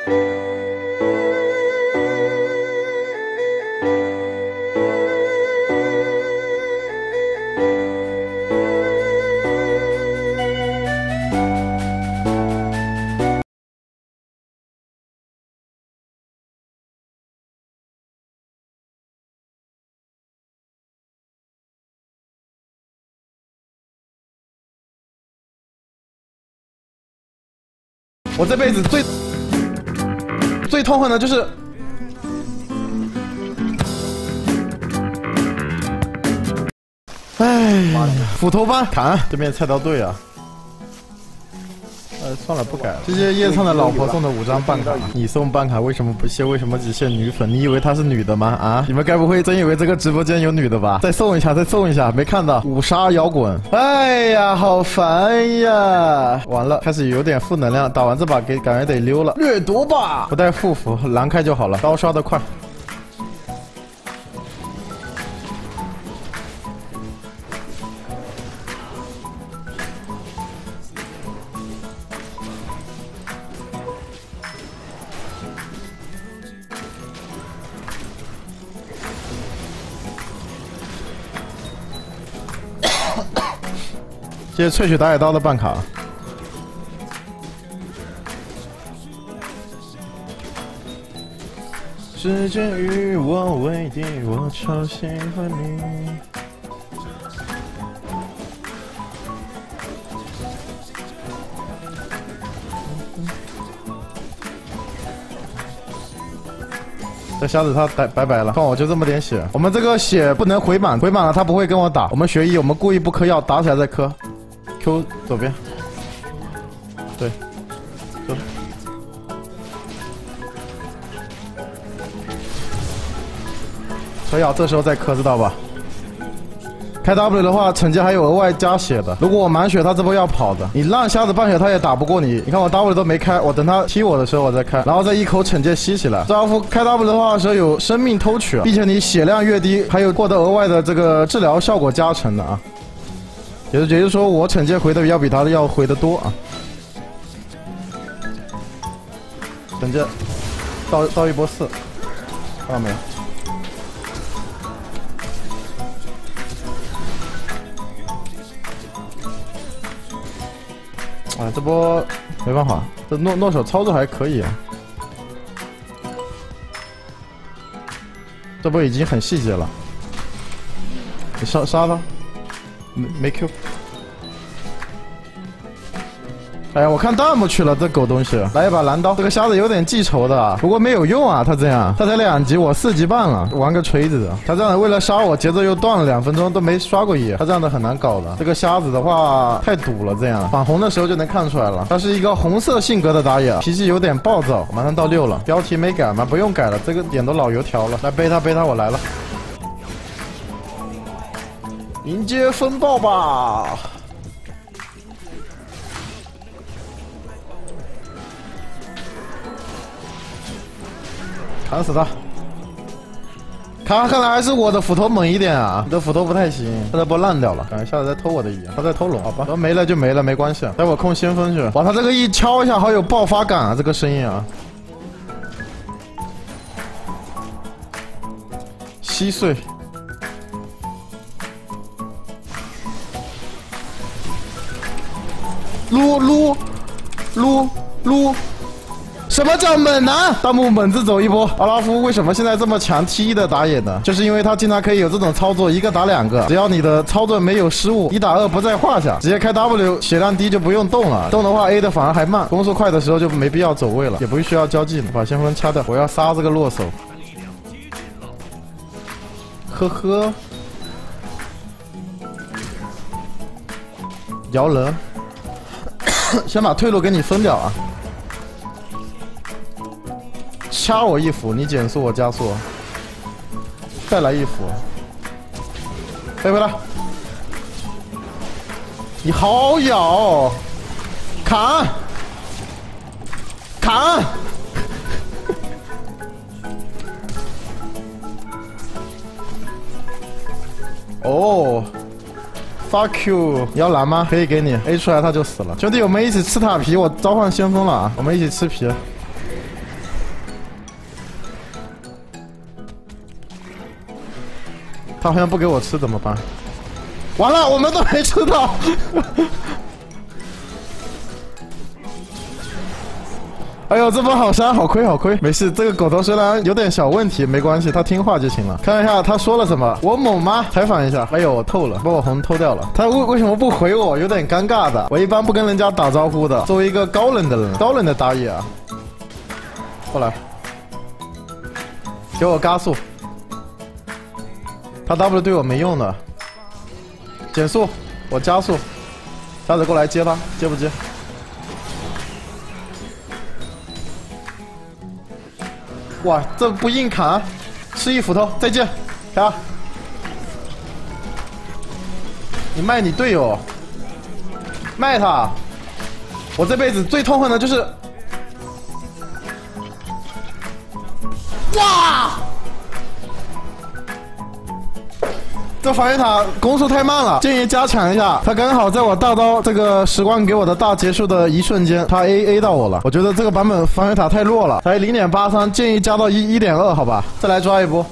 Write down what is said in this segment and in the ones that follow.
我这辈子最痛恨的就是，哎，斧头班砍对面菜刀队啊！算了，不改了。谢谢叶灿的老婆送的5张办卡，你送办卡为什么不谢？为什么只限女粉？你以为她是女的吗？啊！你们该不会真以为这个直播间有女的吧？再送一下，再送一下，没看到5杀摇滚。哎呀，好烦呀！完了，开始有点负能量。打完这把感觉得溜了，掠夺吧！不带护符，蓝开就好了，刀刷的快。 谢谢萃取打野刀的办卡。时间与我为敌，我超喜欢你。这瞎子他拜拜了，看我就这么点血，我们这个血不能回满，回满了他不会跟我打。我们学医，我们故意不嗑药，打起来再嗑。Q 左边，对，走。所以这时候再嗑，知道吧？开 W 的话，惩戒还有额外加血的。如果我满血，他这波要跑的。你让瞎子半血，他也打不过你。你看我 W 都没开，我等他踢我的时候我再开，然后再一口惩戒吸起来。这阿夫开 W 的话时候有生命偷取，并且你血量越低，还有获得额外的这个治疗效果加成的啊。也就是说，我惩戒回的要比他的要回的多啊。惩戒到一波4，看到没有？ 啊，这波没办法，这诺手操作还可以啊。这波已经很细节了，你杀他，没 Q。哎呀，我看弹幕去了，这狗东西！来一把蓝刀，这个瞎子有点记仇的，不过没有用啊，他这样，他才2级，我4级半了，玩个锤子的。他这样为了杀我，节奏又断了2分钟，都没刷过野，他这样的很难搞的。这个瞎子的话太堵了，这样反红的时候就能看出来了，他是一个红色性格的打野，脾气有点暴躁。马上到6了，标题没改吗？不用改了，这个点都老油条了。来背他，我来了，迎接风暴吧！ 砍死他！看来还是我的斧头猛一点啊！你的斧头不太行，他这波烂掉了，感觉下次在偷我的野，他在偷龙，好吧，都没了就没了，没关系。待会控先锋去。哇，他这个一敲一下，好有爆发感啊！这个声音啊，稀碎。撸！ 什么叫猛男？弹幕猛字走一波。阿拉夫为什么现在这么强 T1的打野呢？就是因为他经常可以有这种操作，一个打2个，只要你的操作没有失误，1打2不在话下，直接开 W， 血量低就不用动了。动的话 A 的反而还慢，攻速快的时候就没必要走位了，也不需要交技能，把先锋掐掉。我要杀这个落手。呵呵，摇人，先把退路给你分掉啊。 掐我一斧，你减速我加速，再来一斧，飞回来，你好咬，砍，哦 ，fuck you， 你要蓝吗？可以给你 ，A 出来他就死了。兄弟，我们一起吃塔皮，我召唤先锋了啊，我们一起吃皮。 他好像不给我吃怎么办？完了，我们都没吃到。哎呦，这波好伤，好亏，好亏。没事，这个狗头虽然有点小问题，没关系，它听话就行了。看一下他说了什么，我猛吗？采访一下。哎呦，我透了，把我红偷掉了。他为什么不回我？有点尴尬的。我一般不跟人家打招呼的。作为一个高冷的人，高冷的打野啊。过来，给我加速。他 W 对我没用的。减速，我加速。下子过来接他，接不接？哇，这不硬砍，失忆斧头，再见，卡。你卖你队友，卖他！我这辈子最痛恨的就是，哇！这防御塔攻速太慢了，建议加强一下。他刚好在我大招这个时光给我的大结束的一瞬间，他 A 到我了。我觉得这个版本防御塔太弱了，才0.83，建议加到1.2，好吧？再来抓一波。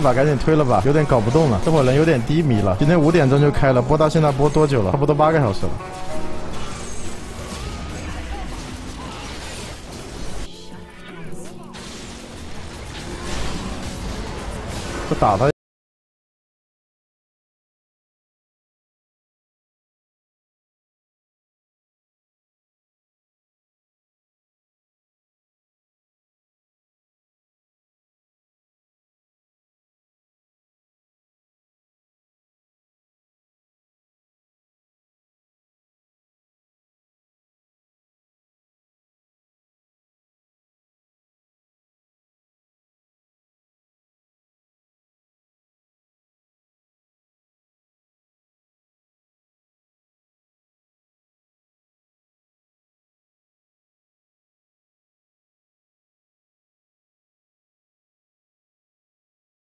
吧，赶紧推了吧，有点搞不动了，这会儿人有点低迷了。今天5点钟就开了，播到现在播多久了？差不多8个小时了。不打他。